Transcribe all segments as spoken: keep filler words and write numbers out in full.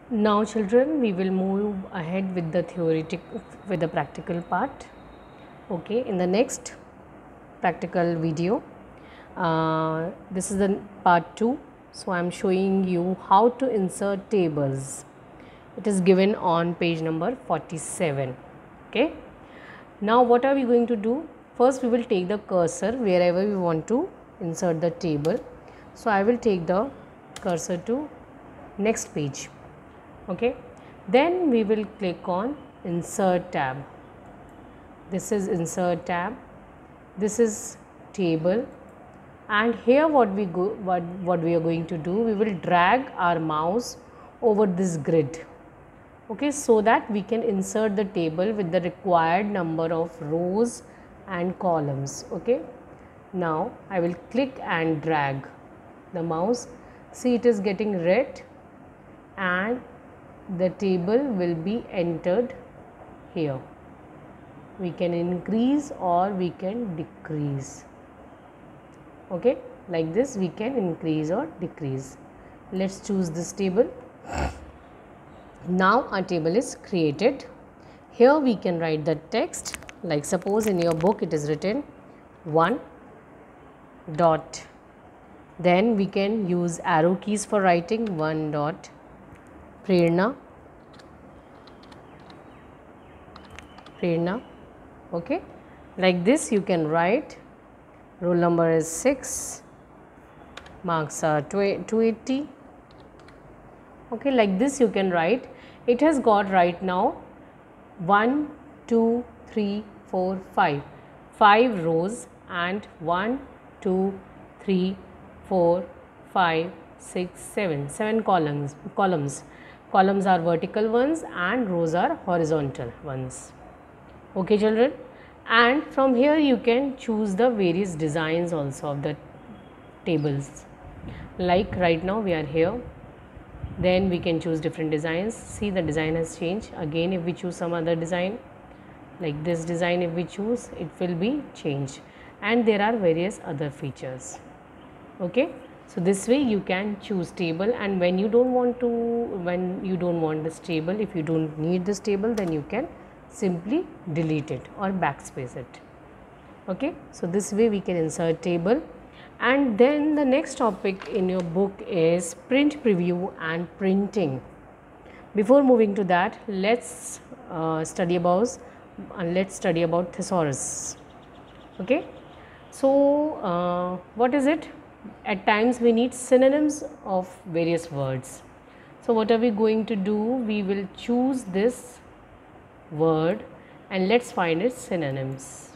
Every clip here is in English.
Now children, we will move ahead with the theoretic with the practical part. Okay, in the next practical video, uh, this is the part two. So I am showing you how to insert tables. It is given on page number forty-seven. Okay. Now what are we going to do? First we will take the cursor wherever we want to insert the table. So I will take the cursor to next page. Okay, then we will click on insert tab. This is insert tab, this is table, and here what we go what what we are going to do, we will drag our mouse over this grid. Okay, so that we can insert the table with the required number of rows and columns. Okay, now I will click and drag the mouse. See, it is getting red and the table will be entered here. We can increase or we can decrease. Okay, like this we can increase or decrease. Let's choose this table. Now our table is created. Here we can write the text, like suppose in your book it is written one dot. Then we can use arrow keys for writing one dot Prerna, Prerna. Okay, like this you can write. Roll number is six, marks are two eighty. Okay, like this you can write. It has got right now one, two, three, four, five, five rows and one, two, three, four, five, six, seven, seven columns. Columns. Columns are vertical ones and rows are horizontal ones. Okay children, and from here you can choose the various designs also of the tables. Like right now we are here, then we can choose different designs. See, the design has changed. Again if we choose some other design, like this design if we choose, it will be changed, and there are various other features. Okay. So this way you can choose table, and when you don't want to, when you don't want this table, if you don't need this table, then you can simply delete it or backspace it. Okay, so this way we can insert table. And then the next topic in your book is print preview and printing. Before moving to that, let's uh, study about uh, let's study about thesaurus. Okay, so uh, what is it? At times we need synonyms of various words. So what are we going to do? We will choose this word and let's find its synonyms.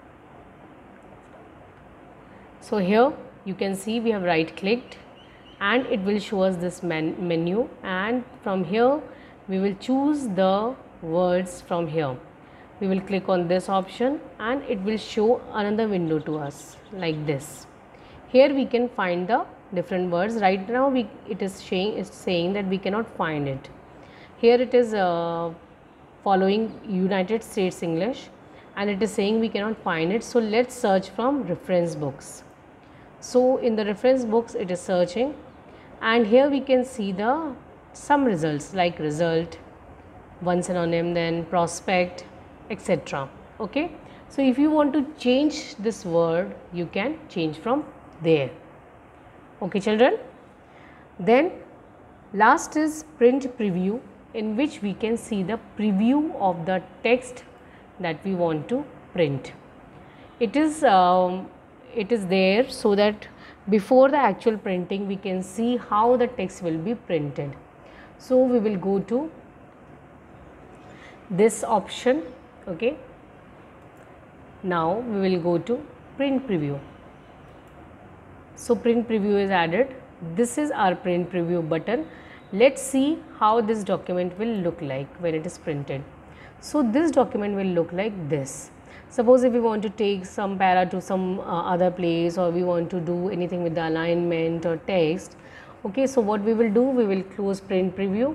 So here you can see we have right clicked and it will show us this men menu, and from here we will choose the words from here. We will click on this option and it will show another window to us like this. Here we can find the different words. Right now we it is saying is saying that we cannot find it. Here it is uh, following United States English and it is saying we cannot find it. So let's search from reference books. So in the reference books it is searching, and here we can see the some results like result, one synonym, then prospect, et cetera. Okay. So if you want to change this word, you can change from there. Okay children, then last is print preview, in which we can see the preview of the text that we want to print. It is um, it is there so that before the actual printing we can see how the text will be printed. So we will go to this option. Okay, now we will go to print preview. So print preview is added. This is our print preview button. Let's see how this document will look like when it is printed. So this document will look like this. Suppose if we want to take some para to some uh, other place, or we want to do anything with the alignment or text. Okay, so what we will do, we will close print preview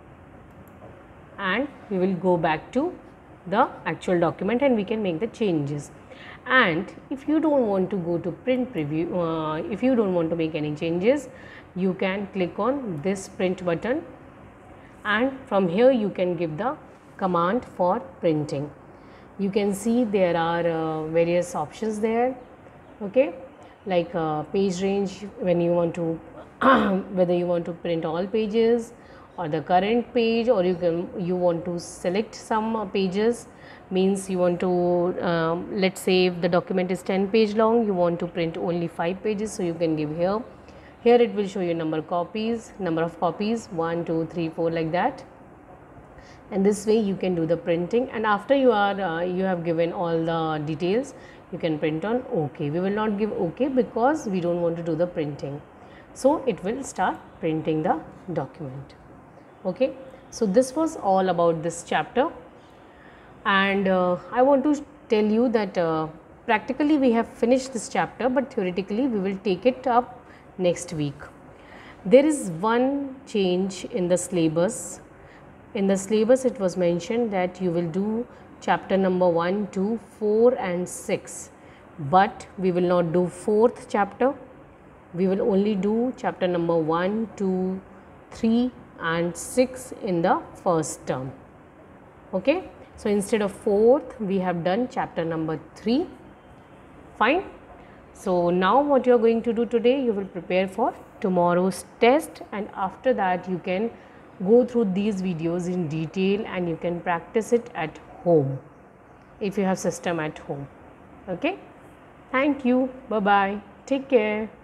and we will go back to the actual document and we can make the changes. And if you don't want to go to print preview, uh, if you don't want to make any changes, you can click on this print button and from here you can give the command for printing. You can see there are uh, various options there, okay, like uh, page range, when you want to whether you want to print all pages or the current page, or you can you want to select some uh, pages, means you want to um, let's say if the document is ten page long, you want to print only five pages, so you can give here. Here it will show you number of copies, number of copies, one, two, three, four, like that. And this way you can do the printing, and after you are uh, you have given all the details, you can print on OK. We will not give OK because we don't want to do the printing. So it will start printing the document. Okay. So this was all about this chapter, and uh, I want to tell you that uh, practically we have finished this chapter, but theoretically we will take it up next week. There is one change in the syllabus. In the syllabus it was mentioned that you will do chapter number one, two, four and six, but we will not do fourth chapter. We will only do chapter number one, two, three and six in the first term. Okay. So instead of fourth we have done chapter number three. Fine. So now what you are going to do today, you will prepare for tomorrow's test, and after that you can go through these videos in detail and you can practice it at home if you have system at home. Okay. Thank you. Bye bye. Take care.